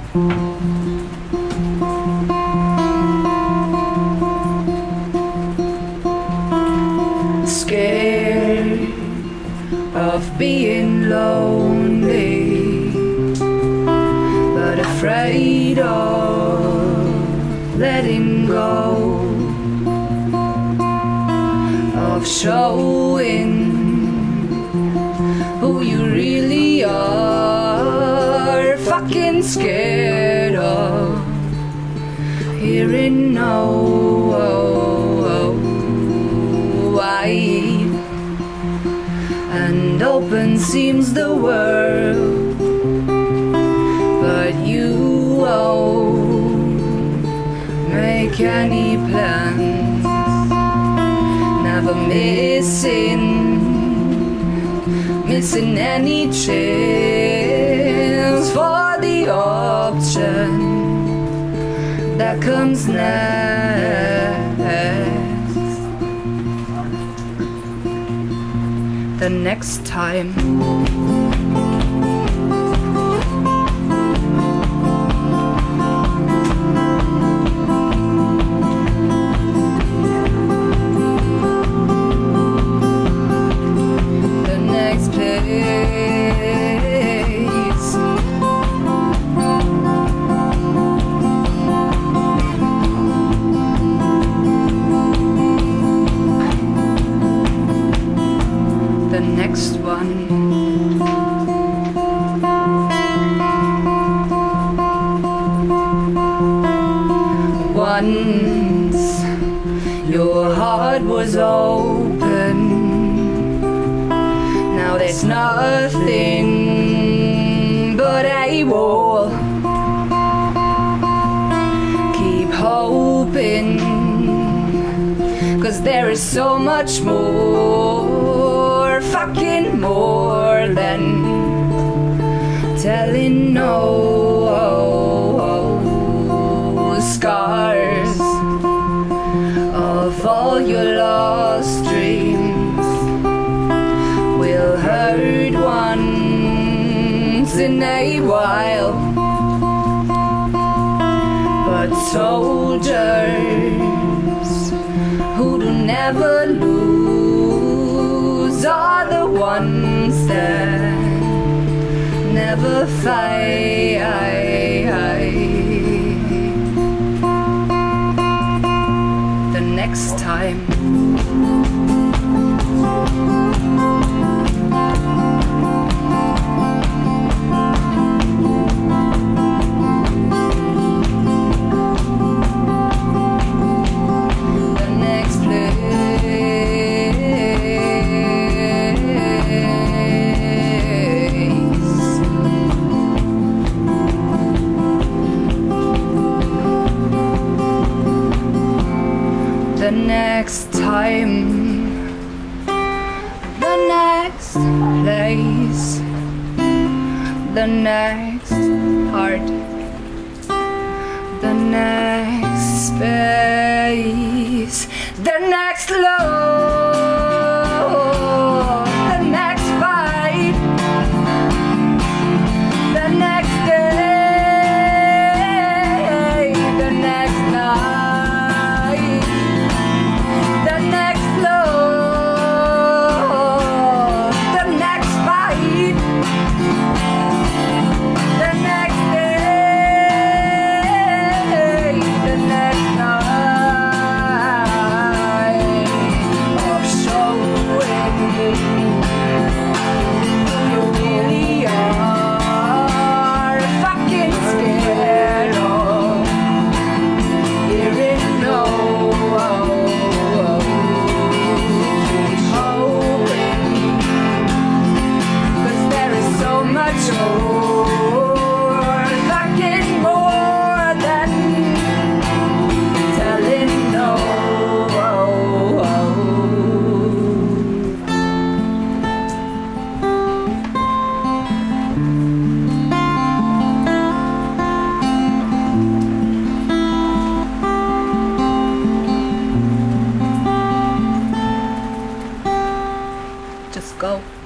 Scared of being lonely, but afraid of letting go, of showing who you really are. Fucking scared of hearing no. Wide and open seems the world, but you won't make any plans. Never missing any chance for the option that comes next. The next time. The next one. Once your heart was open, now there's nothing but a wall. Keep hoping, 'cause there is so much more, fucking more than telling no. Scars of all your lost dreams will hurt once in a while, but soldiers who do never lose are the ones that never fight. The next time. The next time, the next place, the next heart, the next space, the next love, the next fight, the next day, the next night. Just go.